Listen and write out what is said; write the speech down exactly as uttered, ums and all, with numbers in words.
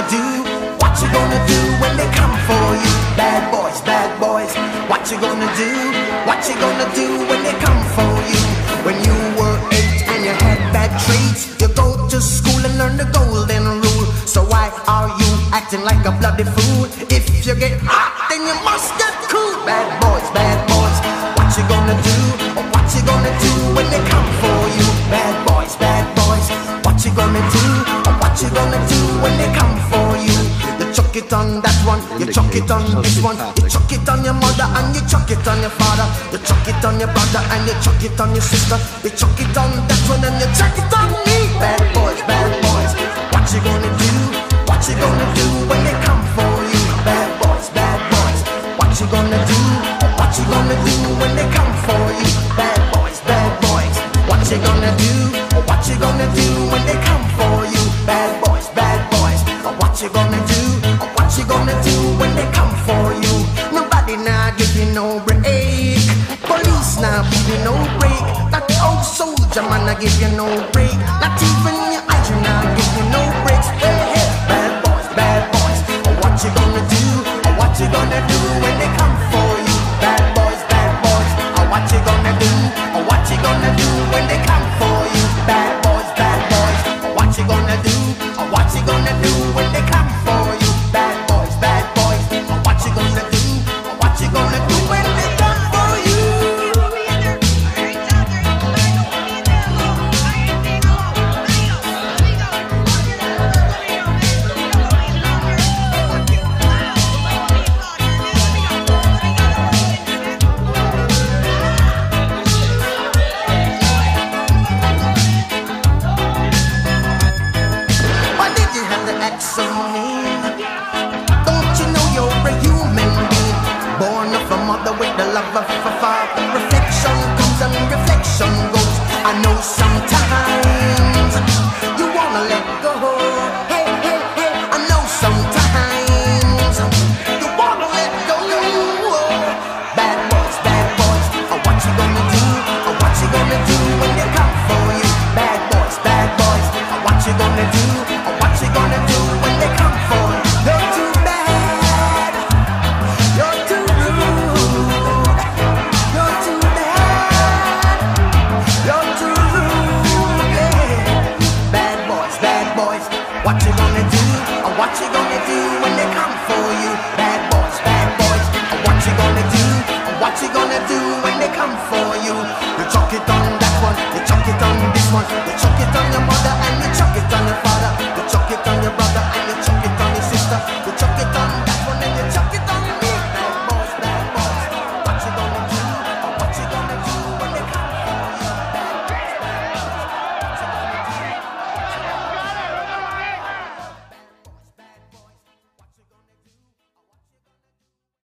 gonna do? What you gonna do when they come for you? Bad boys, bad boys. What you gonna do? What you gonna do when they come for you? When you were eight and you had bad traits, you go to school and learn the golden rule. So why are you acting like a bloody fool? If you get hot, then you must get cool. Bad boys, bad boys. What you gonna do? Or what you gonna do when they come for you? Bad boys, bad boys. What you gonna do? Or what you gonna do when they come for you? You chuck it on that one, you chuck it on this one, you chuck it on your mother and you chuck it on your father, you chuck it on your brother and you chuck it on your sister, you chuck it on that one and you chuck it on me. Bad boys, bad boys. What you gonna do? What you gonna do when they come for you? Bad boys, bad boys. What you gonna do? What you gonna do when they come for you? Bad boys, bad boys. What you gonna do? What you gonna do when they come for you? Bad boys, bad boys. What you gonna do? What you gonna do when they come for you? Nobody now give you no break. Police now give you no break. That old soldier man I give you no break. Not even your eyes now give you no breaks. Hey, hey, bad boys, bad boys. What you gonna do? What you gonna do when they come for you? Bad boys, bad boys. What you gonna do? What you gonna do when they come for you? Bad boys, bad boys. What you gonna do? What you gonna do when they come for you? Bad boys, bad boys. What you gonna do? What you gonna do when they come for you? Why did you have to act so mean? Don't you know you're a human being, born of a mother with the love of a father? Reflection comes and reflection goes. I know sometimes you wanna let go. Hey, hey, hey. I know sometimes you wanna let go. Bad boys, bad boys. What you gonna do? What you gonna do when they come for you? Bad boys, bad boys. What you gonna do? What you gonna do when they come for you? You're too bad. You're too rude. You're too bad. You're too rude. Yeah. Bad boys, bad boys. What you gonna